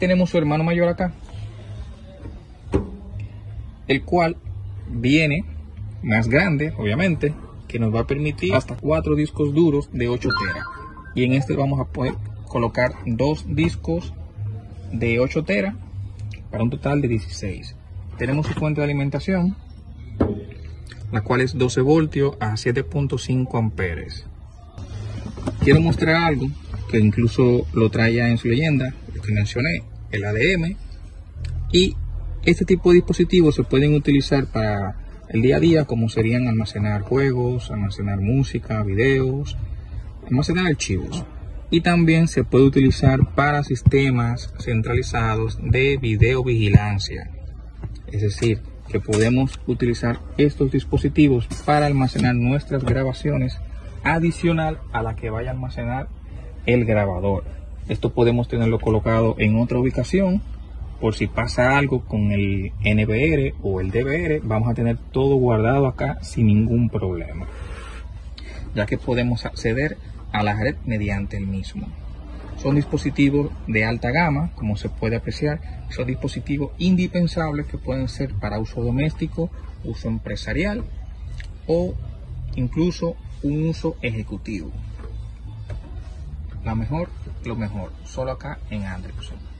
tenemos su hermano mayor acá, el cual viene más grande, obviamente, que nos va a permitir hasta 4 discos duros de 8 teras. Y en este vamos a poder colocar 2 discos de 8 teras para un total de 16. Tenemos su fuente de alimentación, la cual es 12 voltios a 7.5 amperes. Quiero mostrar algo que incluso lo trae ya en su leyenda, lo que mencioné, el ADM. Y este tipo de dispositivos se pueden utilizar para el día a día, como serían almacenar juegos, almacenar música, videos, almacenar archivos. Y también se puede utilizar para sistemas centralizados de videovigilancia. Es decir, que podemos utilizar estos dispositivos para almacenar nuestras grabaciones adicional a la que vaya a almacenar el grabador. Esto podemos tenerlo colocado en otra ubicación por si pasa algo con el NVR o el DVR. Vamos a tener todo guardado acá sin ningún problema, ya que podemos acceder a la red mediante el mismo. Son dispositivos de alta gama, como se puede apreciar. Son dispositivos indispensables que pueden ser para uso doméstico, uso empresarial o incluso un uso ejecutivo. Lo mejor, solo acá en Andrewson.